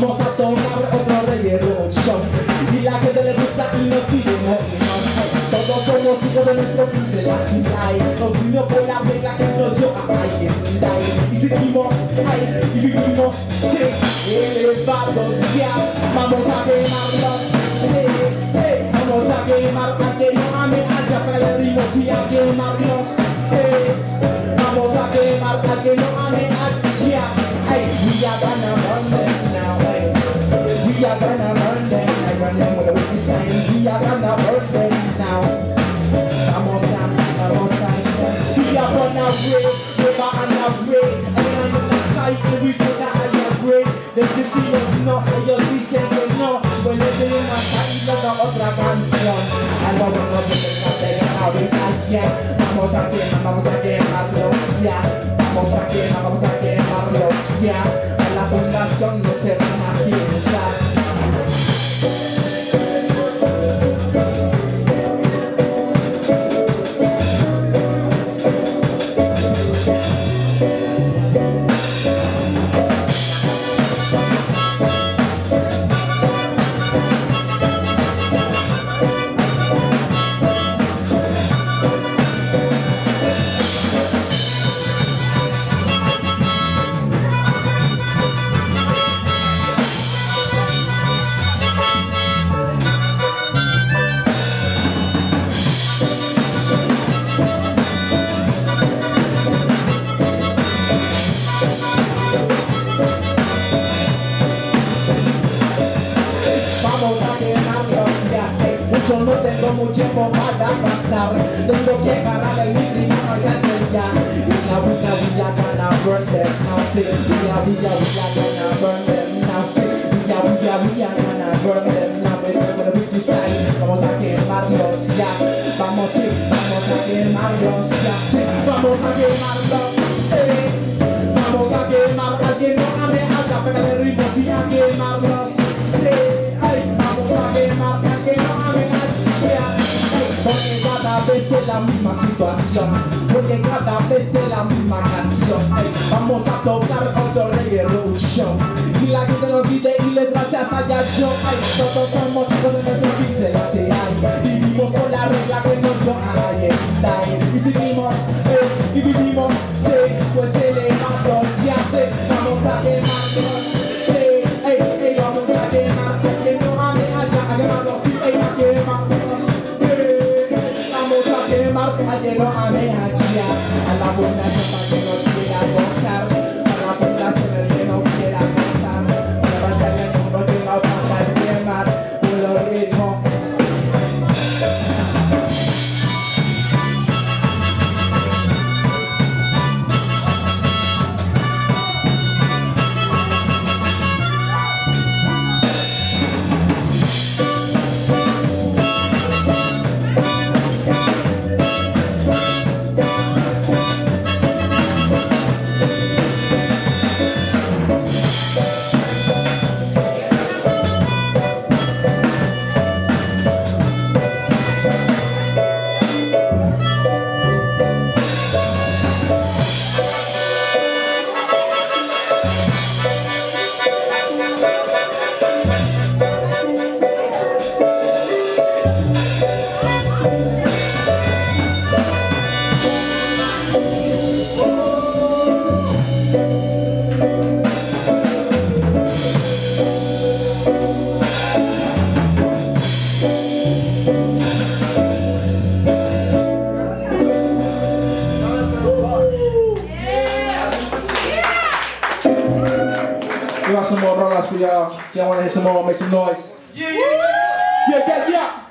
Vamos a tomar otro reggae show. Y la gente le gusta y nos pide todos somos hijos de nuestro pincel, así hay. Nos vino por la regla que nos dio ay, y seguimos, ay, y vivimos, sí, elevados ya. Vamos a quemarlos, sí, hey. Vamos a quemar a que no ame a Jasper el ritmo, sí, a quemarlos, hey. Vamos a quemar a que no ame a Jasper, hey. We are gonna burn them now, hey. We are gonna burn them, I burn them with a wicked sign. We are gonna burn them now. Vamos a, we are gonna break, never unafraid. And I'm on the side, and we put that on your grade. They just see us no, ellos dicen que no. Pues les doy una salida a otra canción. Algo bueno que se trate de fabricar. Vamos a quemarlos ya. Vamos a quemarlos ya. A la fundación no se van a fiestar. Yo no tengo mucho tiempo para gastar. Tengo que ganar el mínimo para ya. Y la vida gonna burn them now, sí. Y la vida gonna burn them now, sí. Y la vida gonna burn them now. Pero with style, vamos a quemarlos ya. Vamos a quemarlos ya. Sí, vamos a quemarlos. Vamos a quemar a quien no ame a Jasper el ritmo, sí, a quemarlos. Sí, ay, vamos a quemar a quien no ame. Porque cada vez es la misma situación, porque cada vez es la misma canción. Hey, vamos a tocar otro reggae road show. Y la gente nos pide y les gracias allá yo. Ay, todos somos hijos de nuestro pincel, así hay. Vivimos por la regla que nos dio ay, y seguimos, y vivimos, sí, pues elevados ya sé. Vamos a quemarnos, vamos a quemar, que no ame allá, a quemarlos, a quemarnos. A que no ame a Gia, a la fundación para que no quiera gozar, a la fundación el que no quiera gozar, a la pasar el mundo que va a pasar quemar puro ritmo. We got some more rollers for y'all. Y'all wanna hear some more? Make some noise. Yeah.